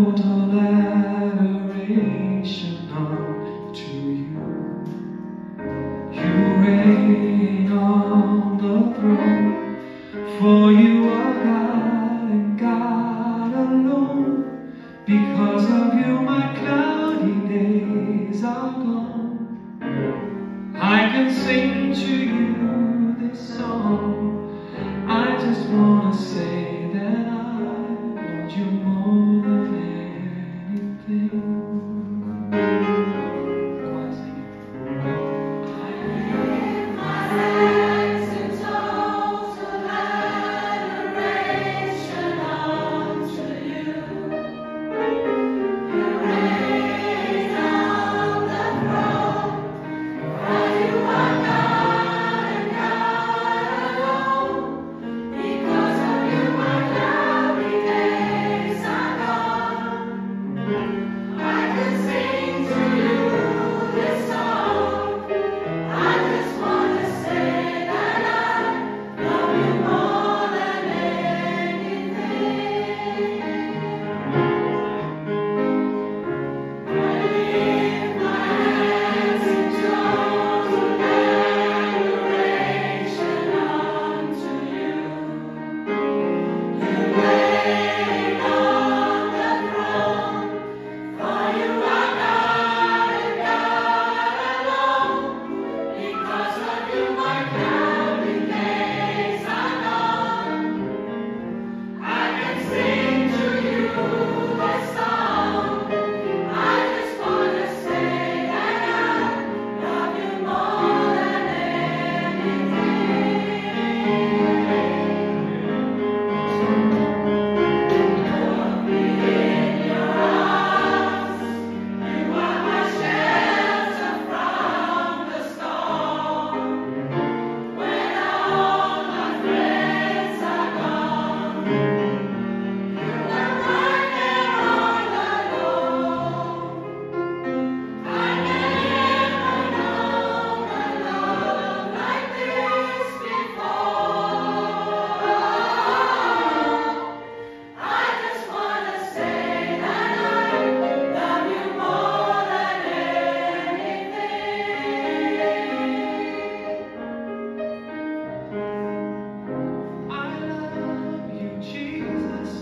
total adoration unto you. You reign on the throne, for you are God and God alone. Because of you my cloudy days are gone. I can sing to you this song. I just want to say that I love you more than anything. Come on, sing it. I lift my hands in total adoration unto you. You reign on the throne, for you are God and God alone. Because of you my cloudy days are gone. I can sing to you this song. I just want to say that I love you more than anything. I lift my hands in total adoration unto you. You reign on the throne, for you are God and God alone. Because of you my cloudy days are gone. I can sing to you this song. I just want to say that I love you more than anything. Hold me in your arms. You are my shelter from the storm. When all my friends are gone, you are right there all alone. I never known a love like this before. I just want to say that I love you more than anything. I love you, Jesus.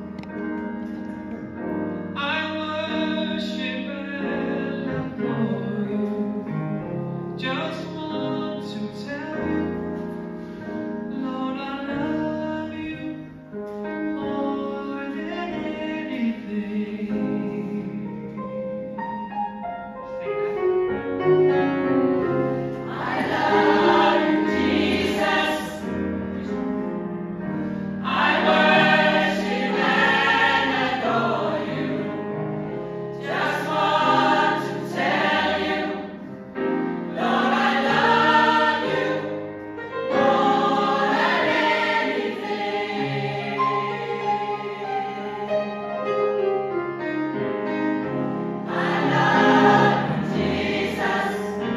I worship and adore you. Just want to tell you, Lord, I love you more than anything. I love you, Jesus. I worship and adore you. Just want to tell you, Lord, I love you more than anything. I love you, Jesus.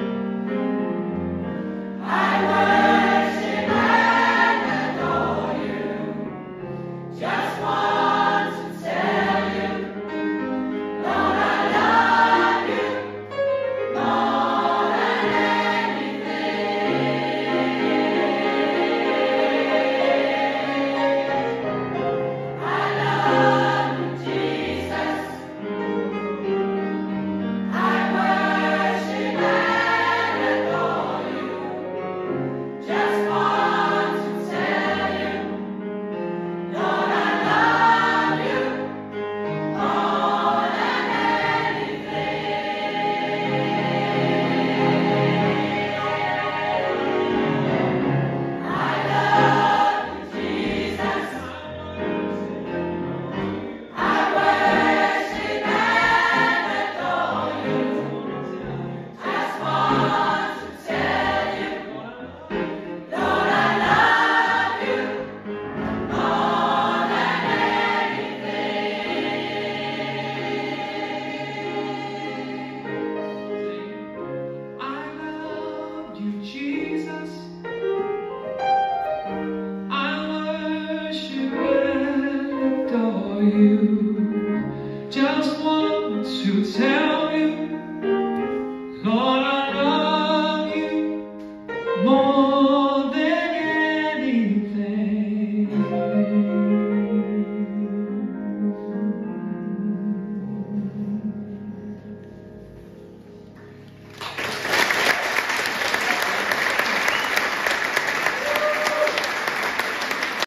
I worship and adore you. Just want to tell you, Lord, I love you more than anything. I love you, Jesus. I worship and adore you. Just want to tell you, Lord, I love you more than anything. I love you, Jesus. I worship and adore you. Just want to tell you, Lord, I love you more than anything. I love you, Jesus. I worship and adore you. Just just want